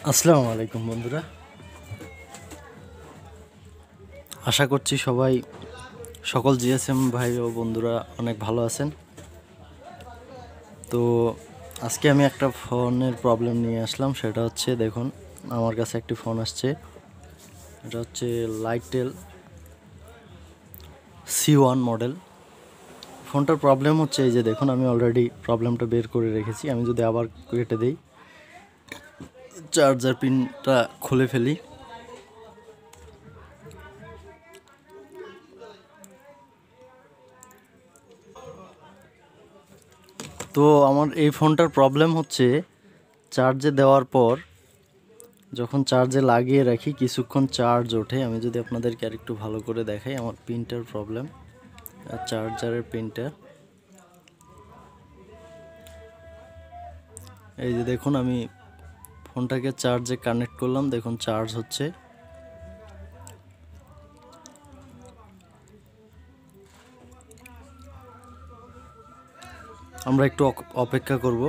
আসসালামু আলাইকুম বন্ধুরা, আশা করছি সবাই সকল জিএসএম ভাই ও বন্ধুরা অনেক ভালো আছেন। তো আজকে আমি একটা ফোনের প্রবলেম নিয়ে আসলাম। সেটা হচ্ছে, দেখুন আমার কাছে একটি ফোন আসছে। এটা হচ্ছে লাইটেল C1 মডেল। ফোনটার প্রবলেম হচ্ছে এই যে দেখুন, আমি অলরেডি প্রবলেমটা বের করে রেখেছি। আমি যদি আবার কেটে দিই, চার্জার পিনটা খুলে ফেলি, তো আমার এই ফোনটার প্রবলেম হচ্ছে চার্জে দেওয়ার পর যখন চার্জে লাগিয়ে রাখি কিছুক্ষণ চার্জ ওঠে। আমি যদি আপনাদেরকে আরেকটু ভালো করে দেখাই, আমার পিনটার প্রবলেম, চার্জারের পিনটা এই যে দেখুন, আমি ফোনটাকে চার্জে কানেক্ট করলাম, দেখুন চার্জ হচ্ছে। আমরা একটু অপেক্ষা করব।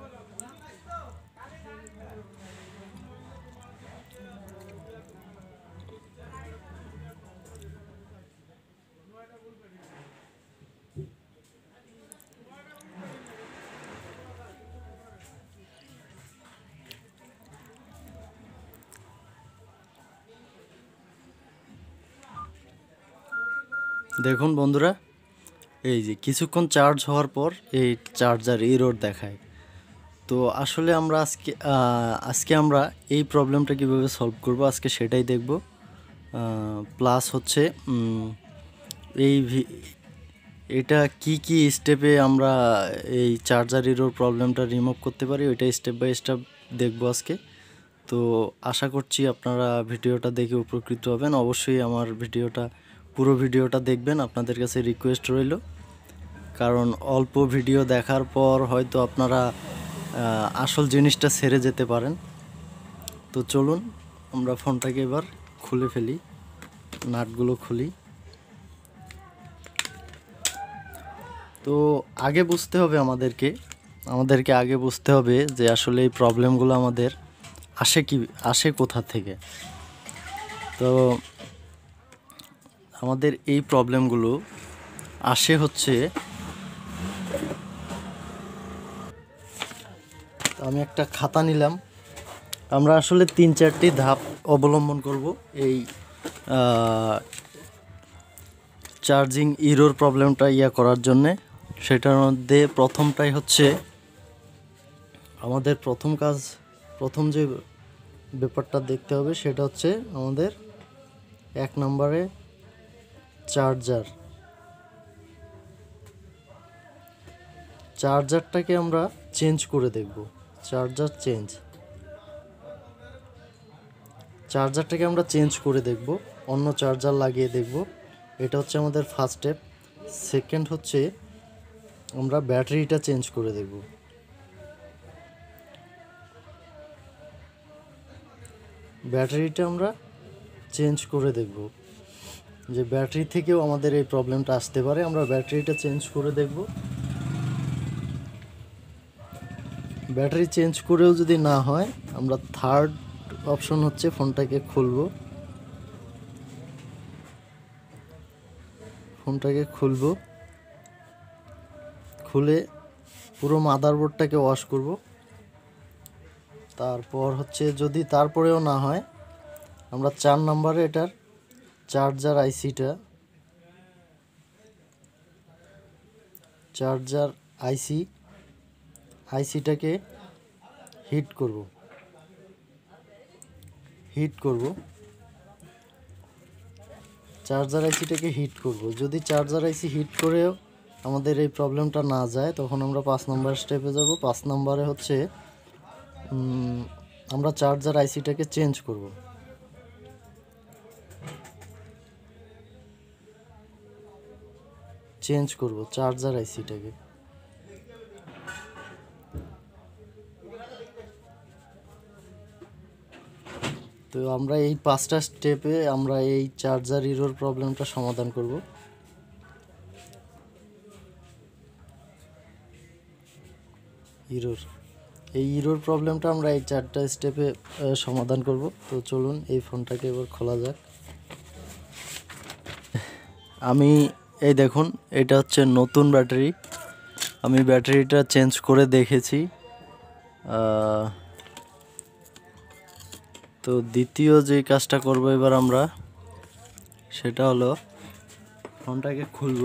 দেখুন বন্ধুরা, এই যে কিছুক্ষণ চার্জ হওয়ার পর এই চার্জার এরর দেখায়। তো আসলে আমরা আজকে আমরা এই প্রবলেমটা কিভাবে সলভ করব আজকে সেটাই দেখব। প্লাস হচ্ছে এই এটা কি স্টেপে আমরা এই চার্জার এরর প্রবলেমটা রিমুভ করতে পারি, ওইটা স্টেপ বাই স্টেপ দেখব আজকে। তো আশা করছি আপনারা ভিডিওটা দেখে উপকৃত হবেন। অবশ্যই আমার পুরো ভিডিওটা দেখবেন, আপনাদের কাছে রিকোয়েস্ট রইল। কারণ অল্প ভিডিও দেখার পর হয়তো আপনারা আসল জিনিসটা ছেড়ে যেতে পারেন। তো চলুন আমরা ফোনটাকে এবার খুলে ফেলি, নাটগুলো খুলি। তো আগে বুঝতে হবে আমাদেরকে আগে বুঝতে হবে যে আসলে এই প্রবলেমগুলো আমাদের আসে কোথা থেকে। তো আমাদের এই প্রবলেমগুলো আসে হচ্ছে, আমি একটা খাতা নিলাম। আমরা আসলে 3-4টি ধাপ অবলম্বন করব এই চার্জিং এরর প্রবলেমটা করার জন্যে। সেটার মধ্যে প্রথমটাই হচ্ছে আমাদের প্রথম যে ব্যাপারটা দেখতে হবে সেটা হচ্ছে আমাদের 1 নম্বরে চার্জারটাকে আমরা চেঞ্জ করে দেখব। চার্জারটাকে আমরা চেঞ্জ করে দেখব, অন্য চার্জার লাগিয়ে দেখব। এটা হচ্ছে আমাদের ফার্স্ট স্টেপ। সেকেন্ড হচ্ছে আমরা ব্যাটারিটা চেঞ্জ করে দেখব। ব্যাটারিটা আমরা চেঞ্জ করে দেখব যে ব্যাটারি থেকেও আমাদের এই প্রবলেমটা আসতে পারে। আমরা ব্যাটারিটা চেঞ্জ করে দেখব। ব্যাটারি চেঞ্জ করেও যদি না হয়, আমরা থার্ড অপশন হচ্ছে ফোনটাকে খুলে পুরো মাদারবোর্ডটাকে ওয়াশ করব। তারপর হচ্ছে যদি তারপরেও না হয়, আমরা 4 নম্বরে এটার চার্জার আইসিটাকে হিট করব। চার্জার আইসিটাকে হিট করব। যদি চার্জার আইসি হিট করেও আমাদের এই প্রবলেমটা না যায়, তখন আমরা 5 নম্বর স্টেপে যাব। 5 নম্বরে হচ্ছে আমরা চার্জার আইসিটাকে চেঞ্জ করব। চার্জার আইসিটাকে। তো আমরা এই 5টা স্টেপে আমরা এই চার্জার এরর প্রবলেমটা সমাধান করব। এই ইরোর প্রবলেমটা আমরা এই 4টা স্টেপে সমাধান করব। তো চলুন এই ফোনটাকে এবার খোলা যাক। আমি এই দেখুন, এটা হচ্ছে নতুন ব্যাটারি। আমি ব্যাটারিটা চেঞ্জ করে দেখেছি। তো দ্বিতীয় যে কাজটা করব এবার আমরা, সেটা হলো ফোনটাকে খুলব।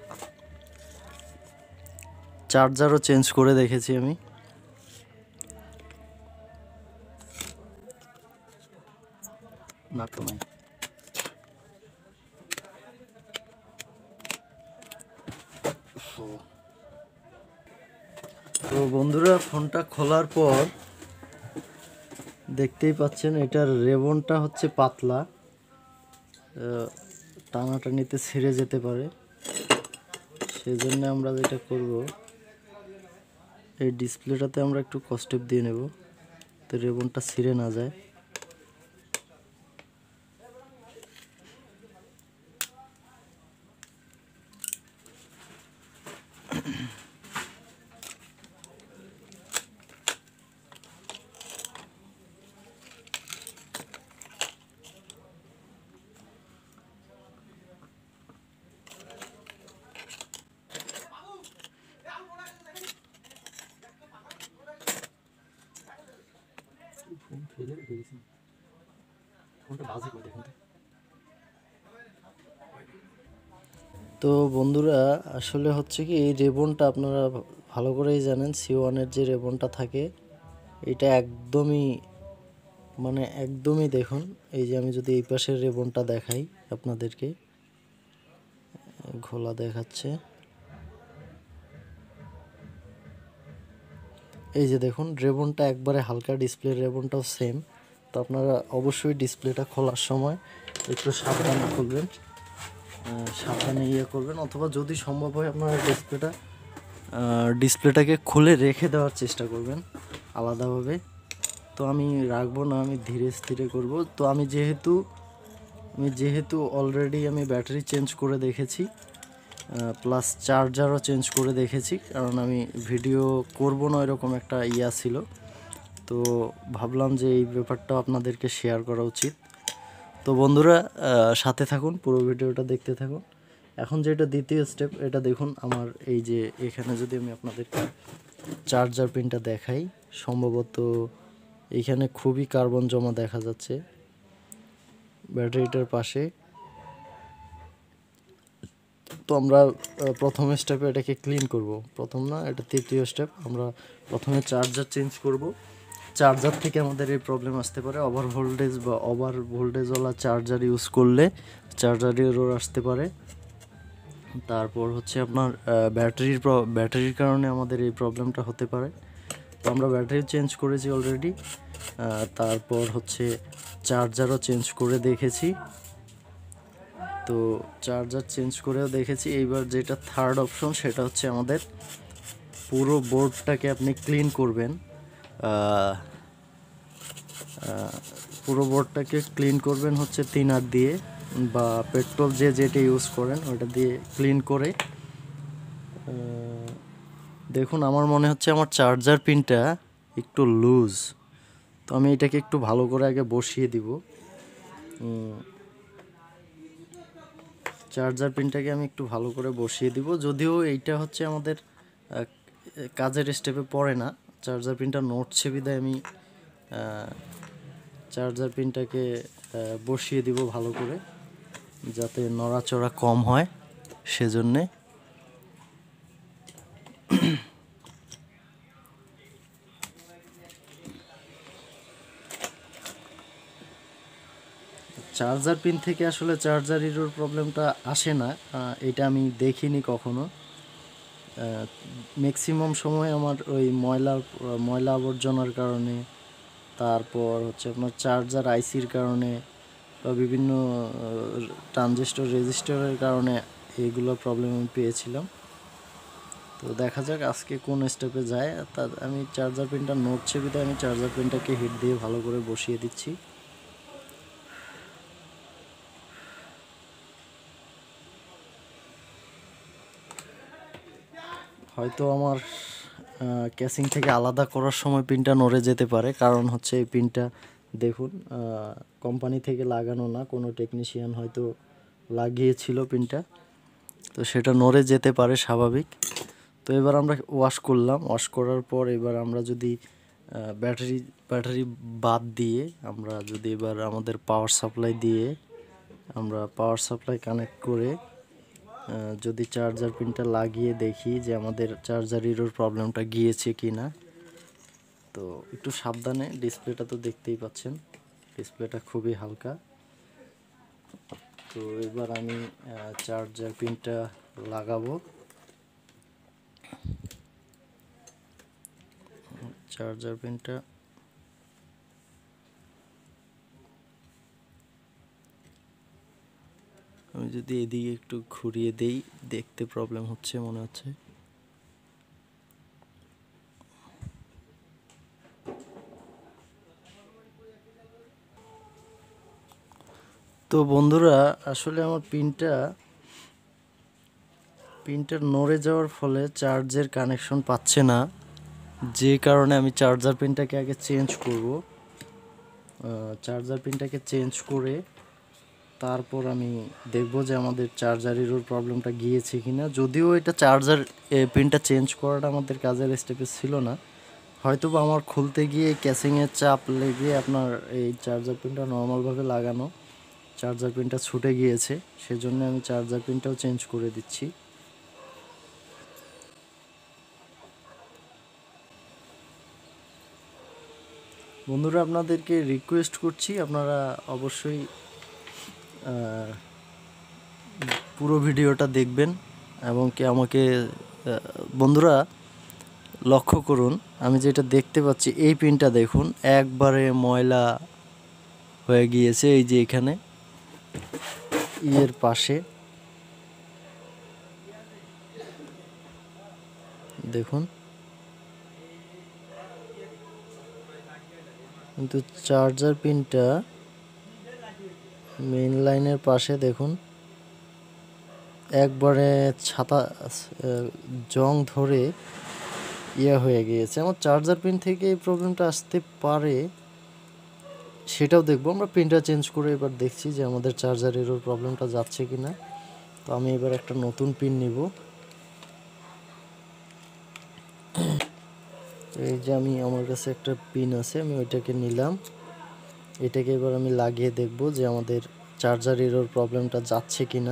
চার্জারও চেঞ্জ করে দেখেছি আমি। না কমাই। তো বন্ধুরা, ফোনটা খোলার পর দেখতেই পাচ্ছেন এটার রেবনটা হচ্ছে পাতলা, টানাটানিতে ছিঁড়ে যেতে পারে। সেজন্য আমরা যেটা করব, এই ডিসপ্লেটাতে আমরা একটু কস্টেপ দিয়ে নেব, তো রেবনটা ছিঁড়ে না যায়। তো বন্ধুরা, আসলে হচ্ছে কি, এই রেবনটা আপনারা ভালো করেই জানেন, C1-এর যে রেবনটা থাকে এটা একদমই দেখুন। এই যে আমি যদি এই পাশের রেবনটা দেখাই আপনাদেরকে, ঘোলা দেখাচ্ছে। এই যে দেখুন, রেবনটা একবারে হালকা, ডিসপ্লে রেবনটাও সেম। তো আপনারা অবশ্যই ডিসপ্লেটা খোলার সময় একটু সাবধানে খুলবেন, সাবধানে করবেন, অথবা যদি সম্ভব হয় আপনারা ডিসপ্লেটাকে খুলে রেখে দেওয়ার চেষ্টা করবেন আলাদাভাবে। তো আমি রাখবো না, আমি ধীরে স্থিরে করব। তো আমি যেহেতু অলরেডি আমি ব্যাটারি চেঞ্জ করে দেখেছি, প্লাস চার্জারও চেঞ্জ করে দেখেছি, কারণ আমি ভিডিও করব না এরকম একটা ছিল। তো ভাবলাম যে এই ব্যাপারটা আপনাদেরকে শেয়ার করা উচিত। তো বন্ধুরা, সাথে থাকুন, পুরো ভিডিওটা দেখতে থাকুন। এখন যেটা দ্বিতীয় স্টেপ, এটা দেখুন আমার এই যে এখানে যদি আমি আপনাদেরকে চার্জার পিনটা দেখাই, সম্ভবত এইখানে খুবই কার্বন জমা দেখা যাচ্ছে ব্যাটারিটার পাশে। তো আমরা প্রথম স্টেপে এটাকে ক্লিন করব। প্রথম না, এটা তৃতীয় স্টেপ। আমরা প্রথমে চার্জার চেঞ্জ করব। চার্জার থেকে আমাদের এই প্রবলেম আসতে পারে, ওভার ভোল্টেজওয়ালা চার্জার ইউজ করলে চার্জারে এরর আসতে পারে। তারপর হচ্ছে আপনার ব্যাটারির কারণে আমাদের এই প্রবলেমটা হতে পারে। তো আমরা ব্যাটারি চেঞ্জ করেছি অলরেডি। তারপর হচ্ছে চার্জারও চেঞ্জ করে দেখেছি। তো চার্জার চেঞ্জ করেও দেখেছি। এইবার যেটা থার্ড অপশন, সেটা হচ্ছে আমাদের পুরো বোর্ডটাকে আপনি ক্লিন করবেন। পুরো বোর্ডটাকে ক্লিন করবেন হচ্ছে থিনার দিয়ে, বা পেট্রোল যেটা ইউজ করেন ওটা দিয়ে ক্লিন করে। দেখুন, আমার মনে হচ্ছে আমার চার্জার পিনটা একটু লুজ। তো আমি এটাকে একটু ভালো করে আগে বসিয়ে দিব। চার্জার পিনটাকে আমি একটু ভালো করে বসিয়ে দিব। যদিও এইটা হচ্ছে আমাদের কাজের স্টেপে পড়ে না, চার্জার পিনটা নড়ছে বিধায় আমি চার্জার পিনটাকে বসিয়ে দিব ভালো করে, যাতে নড়াচড়া কম হয় সেজন্যে। চার্জার পিন থেকে আসলে চার্জার ইরোর প্রবলেমটা আসে না, এটা আমি দেখিনি কখনো। ম্যাক্সিমাম সময় আমার ওই ময়লা আবর্জনার কারণে, তারপর হচ্ছে আপনার চার্জার আইসির কারণে, বা বিভিন্ন ট্রানজিস্টর রেজিস্টরের কারণে এইগুলো প্রবলেম আমি পেয়েছিলাম। তো দেখা যাক আজকে কোন স্টেপে যায়। আমি চার্জার পিনটা নড়ছে বিধায় আমি চার্জার পিনটাকে হিট দিয়ে ভালো করে বসিয়ে দিচ্ছি। হয়তো আমার ক্যাসিং থেকে আলাদা করার সময় পিনটা নড়ে যেতে পারে, কারণ হচ্ছে এই পিনটা দেখুন কোম্পানি থেকে লাগানো না, কোনো টেকনিশিয়ান হয়তো লাগিয়েছিল পিনটা, তো সেটা নড়ে যেতে পারে স্বাভাবিক। তো এবার আমরা ওয়াশ করলাম, ওয়াশ করার পর এবার আমরা যদি ব্যাটারি বাদ দিয়ে আমরা যদি এবার আমাদের পাওয়ার সাপ্লাই দিয়ে আমরা পাওয়ার সাপ্লাই কানেক্ট করে যদি চার্জার পিনটা লাগিয়ে দেখি যে আমাদের চার্জার ইরোর প্রবলেমটা গিয়েছে কি না। তো একটু সাবধানে, ডিসপ্লেটা তো দেখতেই পাচ্ছেন, ডিসপ্লেটা খুবই হালকা। তো এবার আমি চার্জার পিনটা লাগাবো। চার্জার পিনটা আমি যদি এদিকে একটু ঘুরিয়ে দেই, দেখতে প্রবলেম হচ্ছে মনে হচ্ছে। তো বন্ধুরা, আসলে আমার পিনটা নড়ে যাওয়ার ফলে চার্জের কানেকশন পাচ্ছে না, যে কারণে আমি চার্জার পিনটাকে আগে চেঞ্জ করব। চার্জার পিনটাকে চেঞ্জ করে তারপর আমি দেখব যে আমাদের চার্জার ইরোর প্রবলেমটা গিয়েছে কিনা। যদিও এটা চার্জার পিনটা চেঞ্জ করাটা আমাদের কাজের স্টেপে ছিল না, হয়তো বা আমার খুলতে গিয়ে ক্যাসিংয়ের চাপ লেগে আপনার এই চার্জার পিনটা নর্মালভাবে লাগানো, চার্জার পিনটা ছুটে গিয়েছে, সেজন্য আমি চার্জার পিনটাও চেঞ্জ করে দিচ্ছি। বন্ধুরা, আপনাদেরকে রিকোয়েস্ট করছি আপনারা অবশ্যই পুরো ভিডিওটা দেখবেন এবং কি আমাকে বন্ধুরা লক্ষ্য করুন, আমি যেটা দেখতে পাচ্ছি এই পিনটা দেখুন একবারে ময়লা হয়ে গিয়েছে। এই যে এখানে এর পাশে দেখুন, কিন্তু চার্জার পিনটা মেইন লাইনের পাশে দেখুন একবারে ছাতা জং ধরে হয়ে গিয়েছে। আমার চার্জার পিন থেকে এই প্রবলেমটা আসতে পারে, সেটাও দেখবো। আমরা পিনটা চেঞ্জ করে এবার দেখছি যে আমাদের চার্জার এরর প্রবলেমটা যাচ্ছে কিনা। তো আমি এবার একটা নতুন পিন নিব। এই যে আমার কাছে একটা পিন আছে, আমি ওইটাকে নিলাম। এটাকে এবার আমি লাগিয়ে দেখব যে আমাদের চার্জার এরর প্রবলেমটা যাচ্ছে কিনা।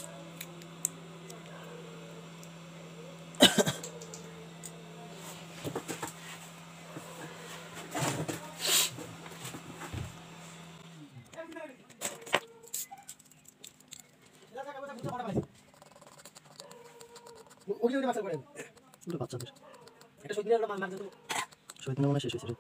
বাচ্চাদের শহীদ মনে শেষ হয়েছে।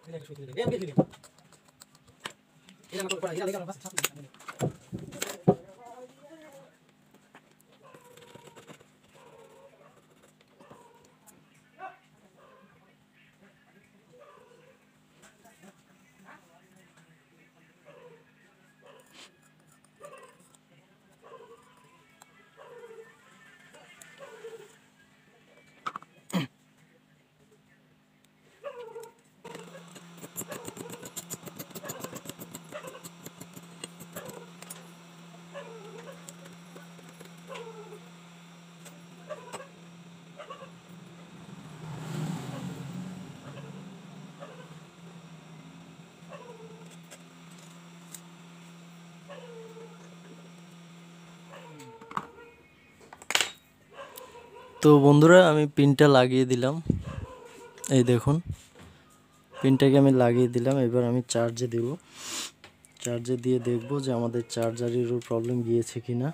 তো বন্ধুরা, আমি পিনটা লাগিয়ে দিলাম, এই দেখুন পিনটাকে আমি লাগিয়ে দিলাম। এবার আমি চার্জে দেব, চার্জে দিয়ে দেখব যে আমাদের চার্জারেরও প্রবলেম গিয়েছে কিনা।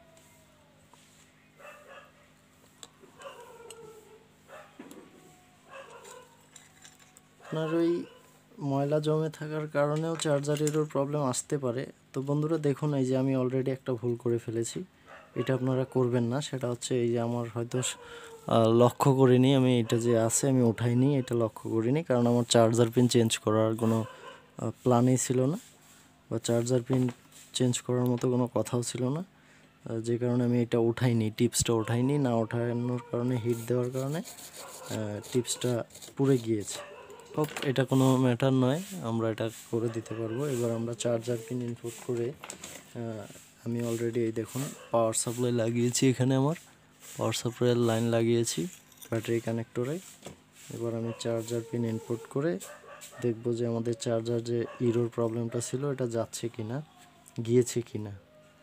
আপনার ওই ময়লা জমে থাকার কারণেও চার্জারেরও প্রবলেম আসতে পারে। তো বন্ধুরা দেখুন, এই যে আমি অলরেডি একটা ভুল করে ফেলেছি, এটা আপনারা করবেন না। সেটা হচ্ছে এই যে আমার হয়তো লক্ষ্য করিনি, আমি এটা যে আছে আমি উঠাইনি, এটা লক্ষ্য করিনি, কারণ আমার চার্জার পিন চেঞ্জ করার কোনো প্ল্যানই ছিল না, বা চার্জার পিন চেঞ্জ করার মতো কোনো কথাও ছিল না। যে কারণে আমি এটা উঠাইনি, টিপসটা উঠাইনি। না ওঠানোর কারণে, হিট দেওয়ার কারণে টিপসটা পুড়ে গিয়েছে। এটা কোনো ম্যাটার নয়, আমরা এটা করে দিতে পারবো। এবার আমরা চার্জার পিন ইনপুট করে আমি অলরেডি এই দেখুন পাওয়ার সাপ্লাই লাগিয়েছি। এখানে আমার পাওয়ার সাপ্লাইয়ের লাইন লাগিয়েছি ব্যাটারি কানেক্টরে। এবার আমি চার্জার পিন ইনপুট করে দেখব যে আমাদের চার্জার যে ইরোর প্রবলেমটা ছিল এটা যাচ্ছে কিনা, গিয়েছে কিনা।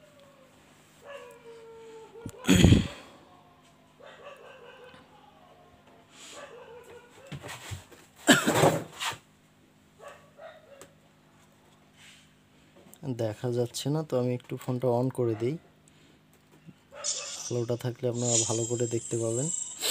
দেখা যাচ্ছে না, তো আমি একটু ফোনটা অন করে দিই। আলোটা থাকলে আপনারা ভালো করে দেখতে পাবেন।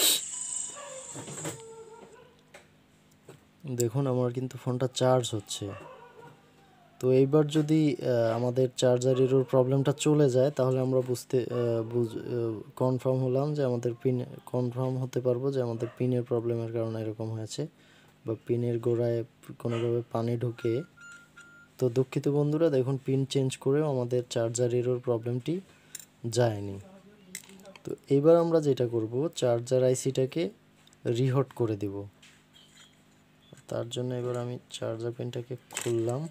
দেখুন আমার কিন্তু ফোনটা চার্জ হচ্ছে। তো এইবার যদি আমাদের চার্জারের প্রবলেমটা চলে যায় তাহলে আমরা কনফার্ম হলাম যে আমাদের কনফার্ম হতে পারবো যে আমাদের পিনের প্রবলেমের কারণে এরকম হয়েছে, বা পিনের গোড়ায় কোনোভাবে পানি ঢুকে। তো দুঃখিত বন্ধুরা, দেখুন পিন চেঞ্জ করেও আমাদের চার্জার প্রবলেমটি যায়নি। তো এবার আমরা যেটা করব, চার্জার আইসিটাকে রিহট করে দেব। তার জন্য এবার আমি চার্জার পিনটাকে খুললাম,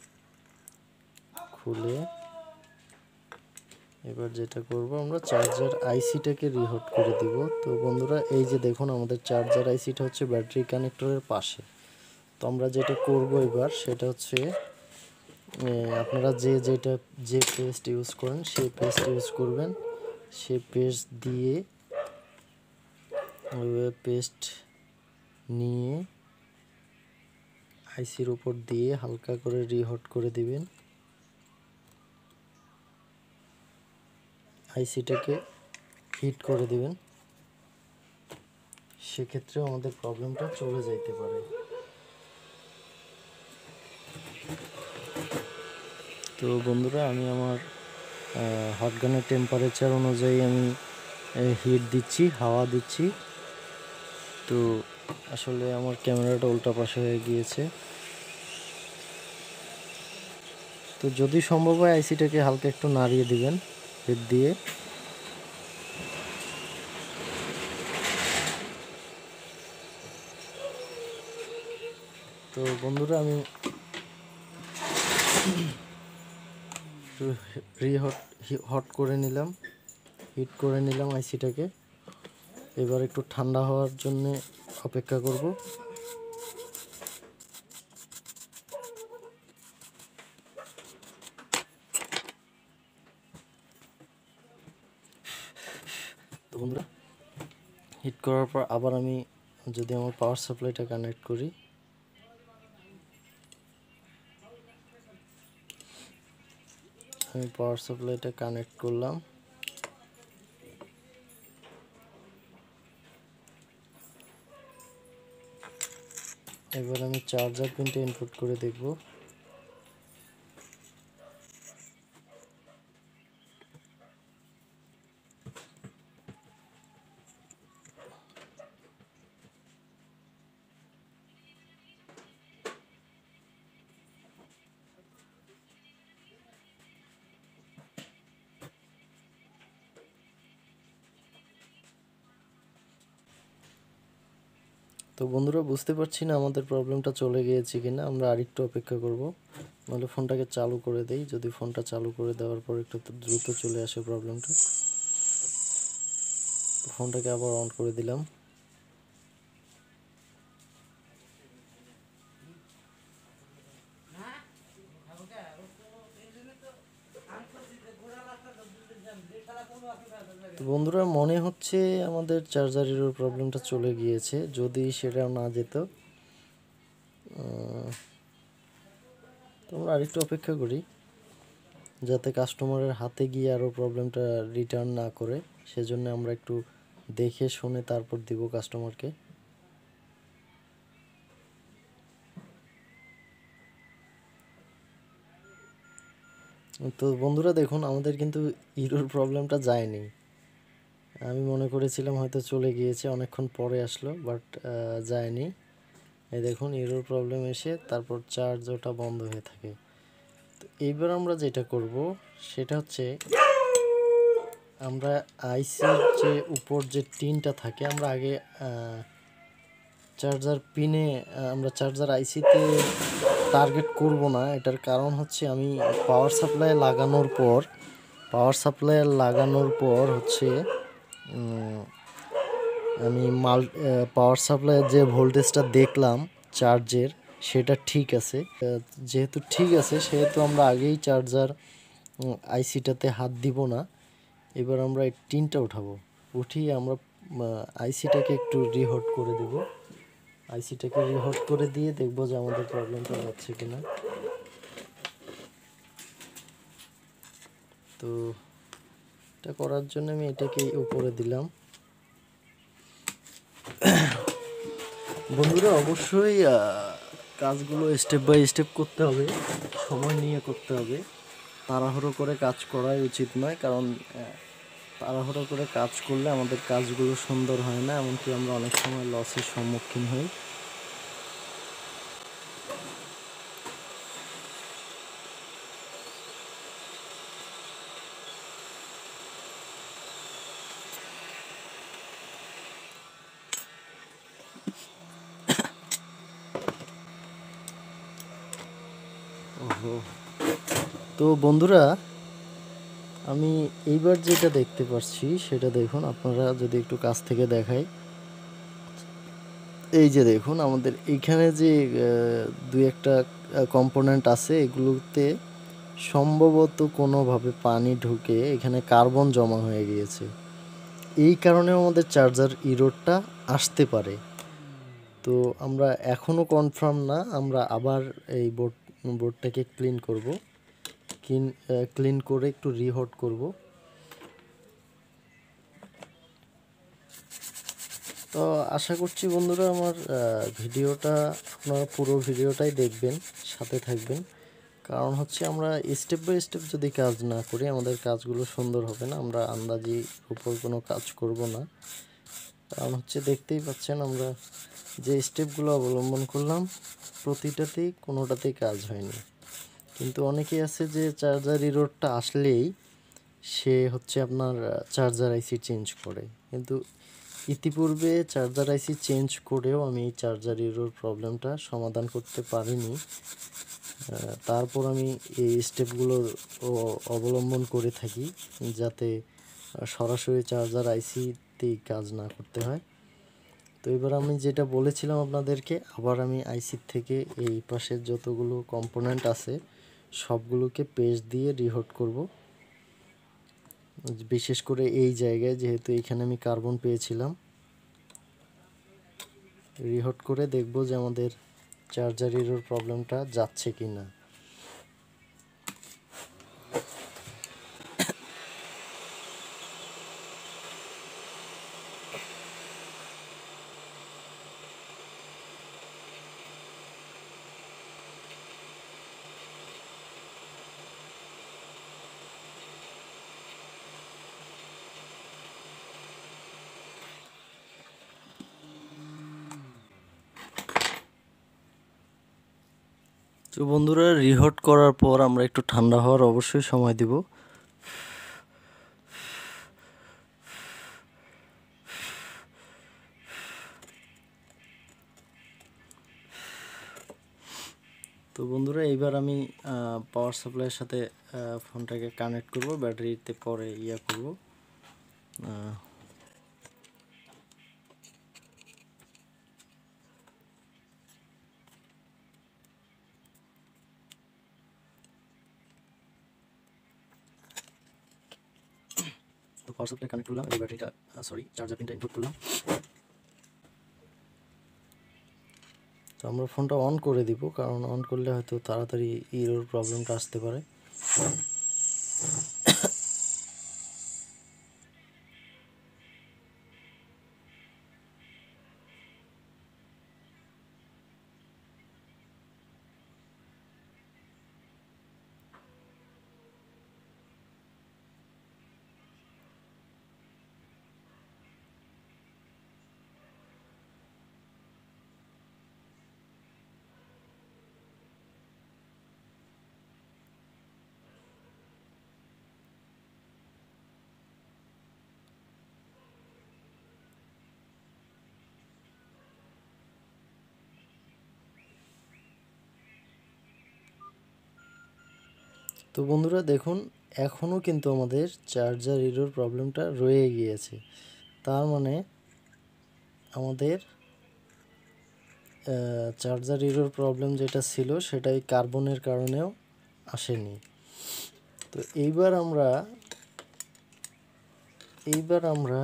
খুলে এবার যেটা করব আমরা চার্জার আইসিটাকে রিহট করে দিব। তো বন্ধুরা এই যে দেখুন আমাদের চার্জার আইসিটা হচ্ছে ব্যাটারি কানেক্টরের পাশে। তো আমরা যেটা করব এবার সেটা হচ্ছে আপনারা যে পেস্ট ইউজ করেন সেই পেস্ট ইউজ করবেন। সেই পেস্ট দিয়ে পেস্ট নিয়ে আইসির উপর দিয়ে হালকা করে রিহট করে দিবেন। আইসিটাকে হিট করে দিবেন, সেক্ষেত্রেও আমাদের প্রবলেমটা চলে যাইতে পারে। তো বন্ধুরা আমি আমার হটগানের টেম্পারেচার অনুযায়ী আমি হিট দিচ্ছি, হাওয়া দিচ্ছি। তো আসলে আমার ক্যামেরাটা উল্টা পাশে হয়ে গিয়েছে। তো যদি সম্ভব হয় আইসিটাকে হালকা একটু নাড়িয়ে দিবেন হিট দিয়ে। তো বন্ধুরা আমি হট করে নিলাম, হিট করে নিলাম আইসিটাকে। এবার একটু ঠান্ডা হওয়ার জন্য অপেক্ষা করব। তো বন্ধুরা হিট করার পর আবার আমি যদি আমার পাওয়ার সাপ্লাইটা কানেক্ট করি, আমি পাওয়ার সাপ্লাইটা কানেক্ট করলাম। এবার আমি চার্জার পিনটা ইনপুট করে দেখব। তো বন্ধুরা বুঝতে পারছি না আমাদের প্রবলেমটা চলে গিয়েছে কিনা, আমরা আরেকটু অপেক্ষা করব। নাহলে ফোনটাকে চালু করে দেই, যদি ফোনটা চালু করে দেওয়ার পর একটু দ্রুত চলে আসে প্রবলেমটা। ফোনটাকে আবার অন করে দিলাম। তো বন্ধুরা মনে হচ্ছে আমাদের চার্জারের প্রবলেমটা চলে গিয়েছে। যদি সেটা না যেত, তোমরা আরেকটু অপেক্ষা করি যাতে কাস্টমারের হাতে গিয়ে আরও প্রবলেমটা রিটার্ন না করে। সেজন্য আমরা একটু দেখে শুনে তারপর দিব কাস্টমারকে। তো বন্ধুরা দেখুন আমাদের কিন্তু ইরোর প্রবলেমটা যায়নি। আমি মনে করেছিলাম হয়তো চলে গিয়েছে, অনেকক্ষণ পরে আসলো, বাট যায়নি। এই দেখুন ইরোর প্রবলেম এসে তারপর চার্জ ওটা বন্ধ হয়ে থাকে। তো এইবার আমরা যেটা করব সেটা হচ্ছে আমরা আইসির যে উপর যে টিনটা থাকে আমরা আগে চার্জার পিনে আমরা চার্জার আইসিতে টার্গেট করব না। এটার কারণ হচ্ছে আমি পাওয়ার সাপ্লাই লাগানোর পর হচ্ছে আমি পাওয়ার সাপ্লাইয়ের যে ভোল্টেজটা দেখলাম চার্জের সেটা ঠিক আছে। যেহেতু ঠিক আছে সেহেতু আমরা আগেই চার্জার আইসিটাতে হাত দিব না। এবার আমরা এই টিনটা উঠিয়ে আমরা আইসিটাকে একটু রিহট করে দেব। আইসিটাকে রিহট করে দিয়ে দেখব যে আমাদের প্রবলেমটা হচ্ছে কিনা। তো এটা করার জন্য আমি এটাকে উপরে দিলাম। বন্ধুরা অবশ্যই কাজগুলো স্টেপ বাই স্টেপ করতে হবে, সময় নিয়ে করতে হবে। তাড়াহুড়ো করে কাজ করাই উচিত নয়, কারণ তাড়াহুড়ো করে কাজ করলে আমাদের কাজগুলো সুন্দর হয় না, এমনকি আমরা অনেক সময় লসের সম্মুখীন হই। তো বন্ধুরা আমি এইবার যেটা দেখতে পাচ্ছি সেটা দেখুন, আপনারা যদি একটু কাছ থেকে দেখাই, এই যে দেখুন আমাদের এইখানে যে দুই একটা কম্পোনেন্ট আছে এগুলোতে সম্ভবত কোনোভাবে পানি ঢুকে এখানে কার্বন জমা হয়ে গিয়েছে। এই কারণেও আমাদের চার্জার ইরোরটা আসতে পারে। তো আমরা এখনও কনফার্ম না, আমরা আবার এই বোর্ডটাকে ক্লিন করে একটু রিহট করব। তো আশা করছি বন্ধুরা আমার ভিডিওটা আপনারা পুরো ভিডিওটাই দেখবেন, সাথে থাকবেন। কারণ হচ্ছে আমরা স্টেপ বাই স্টেপ যদি কাজ না করি আমাদের কাজগুলো সুন্দর হবে না। আমরা আন্দাজি উপর কোনো কাজ করব না। কারণ হচ্ছে দেখতেই পাচ্ছেন আমরা যে স্টেপগুলো অবলম্বন করলাম প্রতিটাতেই কোনোটাতেই কাজ হয়নি। কিন্তু অনেকেই আছে যে চার্জার ইরোরটা আসলেই সে হচ্ছে আপনার চার্জার আইসি চেঞ্জ করে, কিন্তু ইতিপূর্বে চার্জার আইসি চেঞ্জ করেও আমি এই চার্জার ইরোর প্রবলেমটা সমাধান করতে পারিনি। তারপর আমি এই স্টেপগুলো অবলম্বন করে থাকি যাতে সরাসরি চার্জার আইসিতেই কাজ না করতে হয়। তো এবার আমি যেটা বলেছিলাম আপনাদেরকে, আবার আমি আইসির থেকে এই পাশের যতগুলো কম্পোনেন্ট আছে সবগুলোকে পেস্ট দিয়ে রিহট করব। বিশেষ করে এই জায়গায়, যেহেতু এখানে আমি কার্বন পেয়েছিলাম, রিহট করে দেখব যে আমাদের চার্জার এরর প্রবলেমটা যাচ্ছে কি না। তো বন্ধুরা রিহট করার পর আমরা একটু ঠান্ডা হওয়ার অবশ্যই সময় দিব। তো বন্ধুরা এইবার আমি পাওয়ার সাপ্লাইয়ের সাথে ফোনটাকে কানেক্ট করব, ব্যাটারিতে পরে করব। তো পাওয়ার সাপ্লাই কানেক্ট করলাম, এই ব্যাটারিটা চার্জার পিনটা ইনপুট করলাম। তো আমরা ফোনটা অন করে দিব, কারণ অন করলে হয়তো তাড়াতাড়ি ইরোর প্রবলেমটা আসতে পারে। তো বন্ধুরা দেখুন, এখনও কিন্তু আমাদের চার্জার এরর প্রবলেমটা রয়ে গিয়েছে। তার মানে আমাদের চার্জার এরর প্রবলেম যেটা ছিল সেটা এই কার্বনের কারণেও আসেনি। তো এইবার আমরা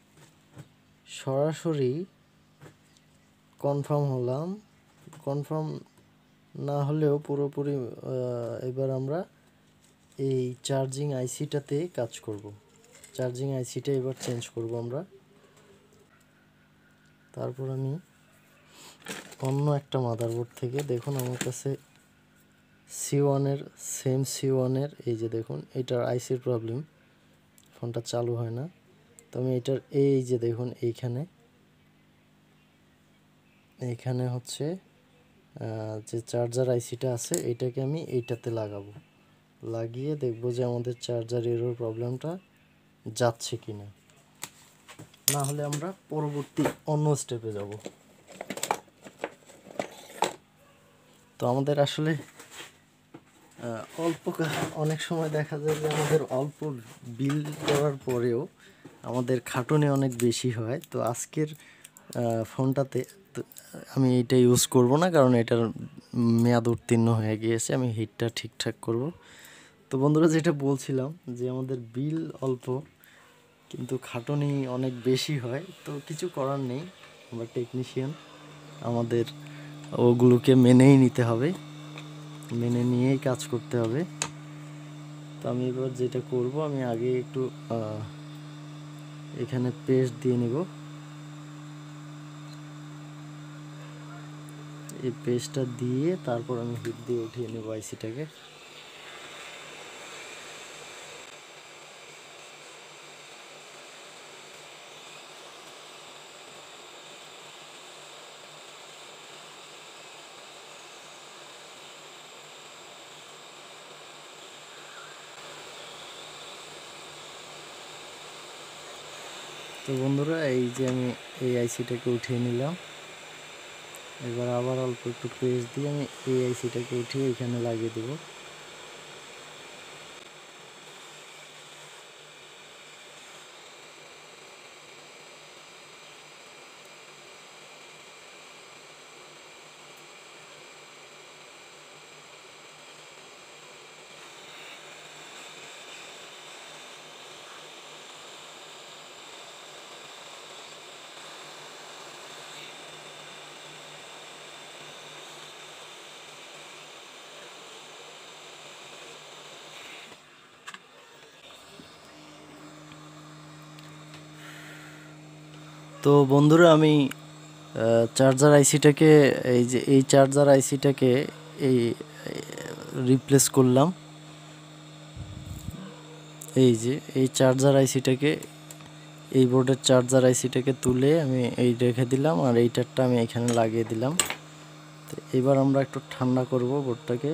সরাসরি কনফার্ম হলাম। কনফার্ম না হলেও পুরোপুরি এবার আমরা এই চার্জিং আইসিটাতে কাজ করব। চার্জিং আইসিটা এবার চেঞ্জ করব আমরা। তারপর আমি অন্য একটা মাদারবোর্ড থেকে, দেখুন আমার কাছে C1-এর সেম C1-এর এই যে দেখুন এটার আইসির প্রবলেম, ফোনটা চালু হয় না। তো আমি এটার এই যে দেখুন এইখানে হচ্ছে যে চার্জার আইসিটা আছে এটাকে আমি এইটাতে লাগাবো, লাগিয়ে দেখব যে আমাদের চার্জার এরর প্রবলেমটা যাচ্ছে কি না। না হলে আমরা পরবর্তী অন্য স্টেপে যাব। তো আমাদের আসলে অনেক সময় দেখা যায় যে আমাদের অল্প বিল দেওয়ার পরেও আমাদের খাটুনি অনেক বেশি হয়। তো আজকের ফোনটাতে আমি এটা ইউজ করব না, কারণ এটার মেয়াদ উত্তীর্ণ হয়ে গিয়েছে। আমি হিটটা ঠিকঠাক করব। তো বন্ধুরা, যেটা বলছিলাম যে আমাদের বিল অল্প কিন্তু খাটুনি অনেক বেশি হয়। তো কিছু করার নেই, আমরা টেকনিশিয়ান, আমাদের ওগুলোকে মেনেই নিতে হবে, মেনে নিয়েই কাজ করতে হবে। তো আমি এবার যেটা করব, আমি আগে একটু এখানে পেস্ট দিয়ে নিব। এই পেস্টটা দিয়ে তারপর আমি হিট দিয়ে উঠিয়ে নেব আইসিটাকে। তো বন্ধুরা, এই যে আমি এই আইসিটাকে উঠিয়ে নিলাম। এবার আবার অল্প একটু পেস্ট দিয়ে আমি এই আইসিটাকে উঠিয়ে এখানে লাগিয়ে দেব। তো বন্ধুরা, আমি চার্জার আইসিটাকে এই চার্জার আইসিটাকে এই রিপ্লেস করলাম। এই যে এই চার্জার আইসিটাকে, এই বোর্ডের চার্জার আইসিটাকে তুলে আমি এই রেখে দিলাম, আর এইটারটা আমি এখানে লাগিয়ে দিলাম। তো এবার আমরা একটু ঠান্ডা করব বোর্ডটাকে।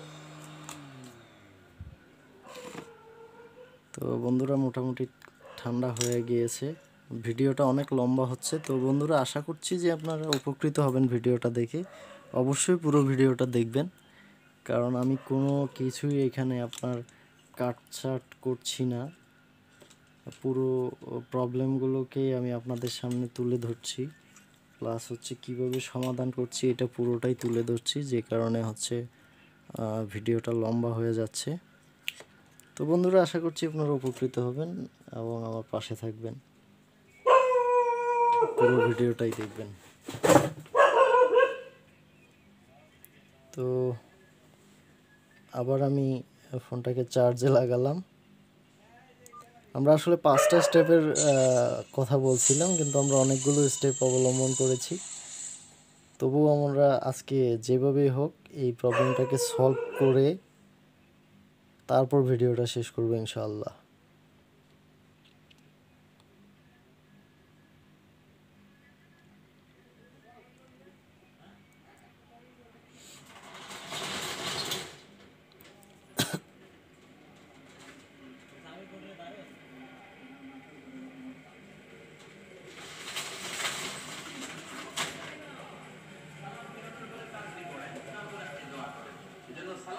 তো বন্ধুরা, মোটামুটি ঠান্ডা হয়ে গিয়েছে। ভিডিওটা অনেক লম্বা হচ্ছে। তো বন্ধুরা, আশা করছি যে আপনারা উপকৃত হবেন ভিডিওটা দেখে। অবশ্যই পুরো ভিডিওটা দেখবেন, কারণ আমি কোনো কিছুই এখানে আপনার কাটছাট করছি না। পুরো প্রবলেমগুলোকেই আমি আপনাদের সামনে তুলে ধরছি, প্লাস হচ্ছে কিভাবে সমাধান করছি এটা পুরোটাই তুলে ধরছি, যে কারণে হচ্ছে ভিডিওটা লম্বা হয়ে যাচ্ছে। তো বন্ধুরা, আশা করছি আপনারা উপকৃত হবেন এবং আমার পাশে থাকবেন, পুরো ভিডিওটাই দেখবেন। তো আবার আমি ফোনটাকে চার্জে লাগালাম। আমরা আসলে 5টা স্টেপের কথা বলছিলাম, কিন্তু আমরা অনেকগুলো স্টেপ অবলম্বন করেছি। তবুও আমরা আজকে যেভাবেই হোক এই প্রবলেমটাকে সলভ করে তারপর ভিডিওটা শেষ করব ইনশাআল্লাহ।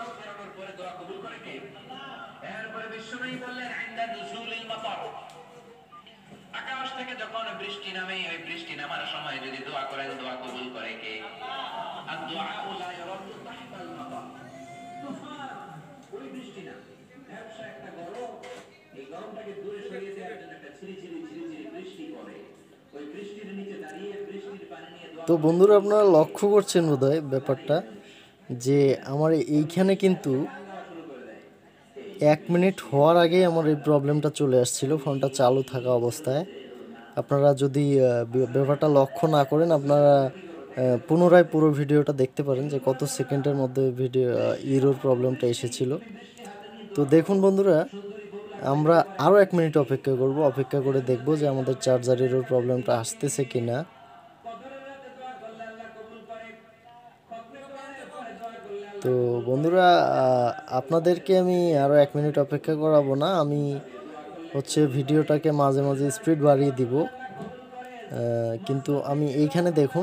ফেরানোর পরে দোয়া কবুল করে কে? এরপরে বিশ্বনবী বললেন ইনদা নুজুলিল মাতার, আকাশ থেকে যখন বৃষ্টি নামে, ওই বৃষ্টি নামার সময় যদি দোয়া করেন, দোয়া কবুল করে কে? আর দোয়া লা ইয়ারাদু তাহতাল মাতার, তুফান, ওই বৃষ্টি না, ব্যবসা একটা গরম, এই গরমটাকে দূরে সরিয়ে দেওয়ার জন্য একটা ঝিরিঝিরি ঝিরিঝিরি বৃষ্টি পড়ে, ওই বৃষ্টির নিচে দাঁড়িয়ে বৃষ্টির পানি নিয়ে দোয়া তো বন্ধুরা আপনারা লক্ষ্য করছেন বোধহয় ব্যাপারটা, যে আমার এইখানে কিন্তু 1 মিনিট হওয়ার আগেই আমার এই প্রবলেমটা চলে আসছিল ফোনটা চালু থাকা অবস্থায়। আপনারা যদি ব্যাপারটা লক্ষ্য না করেন, আপনারা পুনরায় পুরো ভিডিওটা দেখতে পারেন যে কত সেকেন্ডের মধ্যে ভিডিও ইরোর প্রবলেমটা এসেছিল। তো দেখুন বন্ধুরা, আমরা আরও 1 মিনিট অপেক্ষা করে দেখব যে আমাদের চার্জার ইরোর প্রবলেমটা আসতেছে কি না। তো বন্ধুরা, আপনাদেরকে আমি আরও 1 মিনিট অপেক্ষা করাবো না, আমি হচ্ছে ভিডিওটাকে মাঝে মাঝে স্পিড বাড়িয়ে দিব। কিন্তু আমি এইখানে দেখুন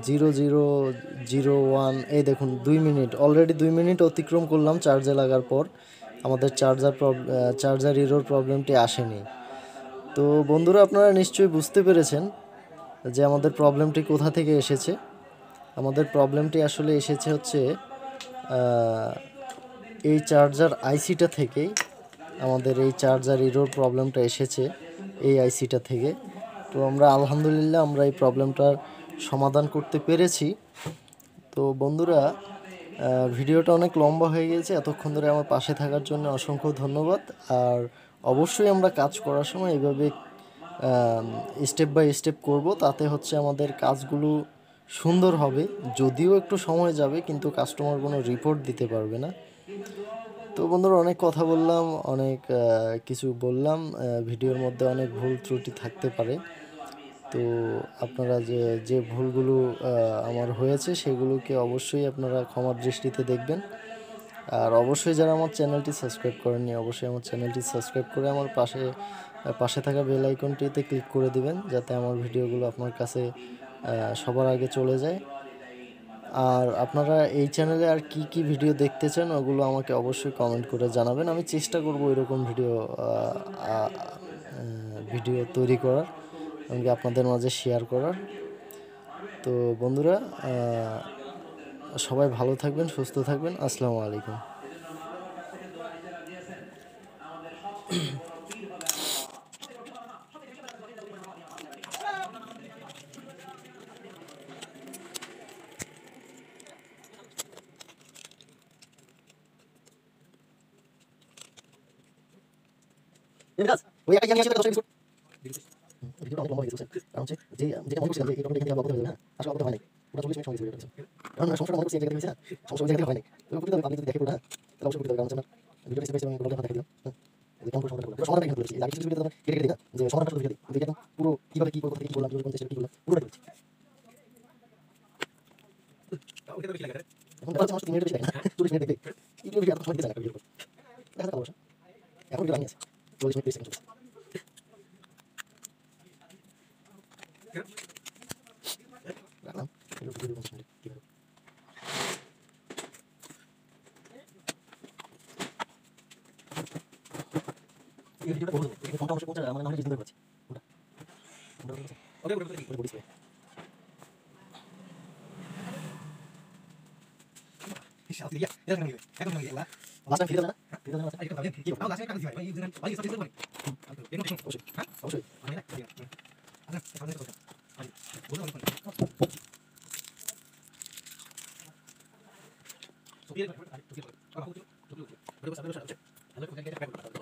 0001, এই দেখুন 2 মিনিট, অলরেডি 2 মিনিট অতিক্রম করলাম চার্জে লাগার পর, আমাদের চার্জার ইরোর প্রবলেমটি আসেনি। তো বন্ধুরা, আপনারা নিশ্চয়ই বুঝতে পেরেছেন যে আমাদের প্রবলেমটি কোথা থেকে এসেছে। আমাদের প্রবলেমটি আসলে এসেছে হচ্ছে এই চার্জার আইসিটা থেকেই। আমাদের এই চার্জার ইরোর প্রবলেমটা এসেছে এই আইসিটা থেকে। তো আমরা আলহামদুলিল্লাহ আমরা এই প্রবলেমটার সমাধান করতে পেরেছি। তো বন্ধুরা, ভিডিওটা অনেক লম্বা হয়ে গেছে, এতক্ষণ ধরে আমার পাশে থাকার জন্য অসংখ্য ধন্যবাদ। আর অবশ্যই আমরা কাজ করার সময় এইভাবে স্টেপ বাই স্টেপ করব, তাতে হচ্ছে আমাদের কাজগুলো সুন্দর হবে। যদিও একটু সময় যাবে, কিন্তু কাস্টমার কোনো রিপোর্ট দিতে পারবে না। তো বন্ধুরা, অনেক কথা বললাম, অনেক কিছু বললাম, ভিডিওর মধ্যে অনেক ভুল ত্রুটি থাকতে পারে। তো আপনারা যে ভুলগুলো আমার হয়েছে সেগুলোকে অবশ্যই আপনারা ক্ষমার দৃষ্টিতে দেখবেন। আর অবশ্যই যারা আমার চ্যানেলটি সাবস্ক্রাইব করেননি, অবশ্যই আমার চ্যানেলটি সাবস্ক্রাইব করে আমার পাশে থাকা বেল আইকনটিতে ক্লিক করে দিবেন, যাতে আমার ভিডিওগুলো আপনার কাছে সবার আগে চলে যায়। আর আপনারা এই চ্যানেলে আর কি ভিডিও দেখতে চান ওগুলো আমাকে অবশ্যই কমেন্ট করে জানাবেন। আমি চেষ্টা করব এরকম ভিডিও তৈরি করার, এমনকি আপনাদের মাঝে শেয়ার করার। তো বন্ধুরা, সবাই ভালো থাকবেন, সুস্থ থাকবেন। আসসালামু আলাইকুম। ওই একটা জানি আছে 10 মিনিট ভিডিওটা অনেক লম্বা হয়ে গেছে, কারণ হচ্ছে যেটা মনে করছিলাম যে এই প্রবলেমটা এখানে অবগত হয়ে যাবে না, আসলে অবগত হয় নাই। পুরো 40 মিনিট সময় দিয়েছে ভিডিওটা। কারণ সমস্যাটা মনে করছি এই জায়গাতে হয়েছে না, সমস্যা ওই জায়গাতে হয় নাই। তো পুরো আপনি যদি দেখে পুরো, তাহলে অবশ্যই বুঝতে পারবেন। কারণ হচ্ছে ভিডিওটা স্টেপ বাই স্টেপ আমি প্রবলেমটা দেখাই দিলাম। যে কেমন করে সমাধানটা এখানে বলেছি, আগে কিছু ভিডিওতে আমরা কেটে দিই না, যে সমাধানটা শুধু ভিডিও দিই, একদম পুরো কিভাবে কি করব, কি বললাম, কিভাবে কোন চেষ্টা কি করলাম, পুরোটা বলছি। এখন দেখা যাচ্ছে 3 মিনিট বেশি লাগে না, 40 মিনিট দেখবে ভিডিও এত সময় দিতে চায় না ভিডিও দেখা যাচ্ছে। এখন ভিডিও লাইন আছে 40 মিনিট 30 সেকেন্ড চলছে। রাখলাম ভিডিও 50 মিনিট কিভাবে এই ভিডিওটা বলবো, এই ফোনটা অবশ্যই পৌঁছে যাবে, মানে না হলে জিজ্ঞেস করছি ওটা ওকে ওকে বলিস Ya, ya kan gitu. Ya kan gitu lah. Last time video na? Video na. Ay, kita tahu. Kita last time kan sih. Ay, jangan. Ay, satu satu. Ini kan oke. Hah? Oke. Mana? Ya. Ada, ada itu. Ay. Boleh boleh. So, dia. Ay, tu. Apa aku tu? Tu. Berapa sabar sabar. Ada kok kan kita